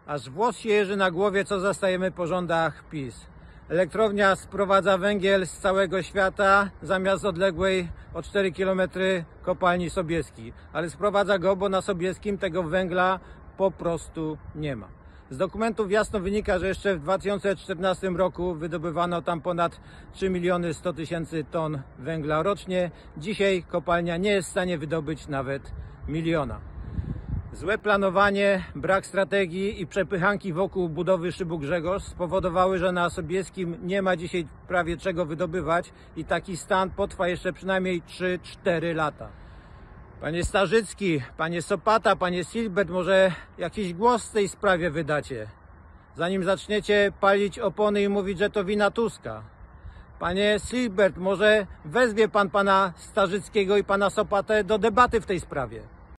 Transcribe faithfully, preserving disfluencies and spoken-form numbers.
Aż włos się jeży na głowie, co zastajemy po rządach PiS. Elektrownia sprowadza węgiel z całego świata zamiast odległej o cztery kilometry kopalni Sobieski. Ale sprowadza go, bo na Sobieskim tego węgla po prostu nie ma. Z dokumentów jasno wynika, że jeszcze w dwa tysiące czternastym roku wydobywano tam ponad trzy miliony sto tysięcy ton węgla rocznie. Dzisiaj kopalnia nie jest w stanie wydobyć nawet miliona. Złe planowanie, brak strategii i przepychanki wokół budowy szybu Grzegorz spowodowały, że na Sobieskim nie ma dzisiaj prawie czego wydobywać i taki stan potrwa jeszcze przynajmniej trzy cztery lata. Panie Starzycki, panie Sopata, panie Silbert, może jakiś głos w tej sprawie wydacie, zanim zaczniecie palić opony i mówić, że to wina Tuska. Panie Silbert, może wezwie pan pana Starzyckiego i pana Sopatę do debaty w tej sprawie.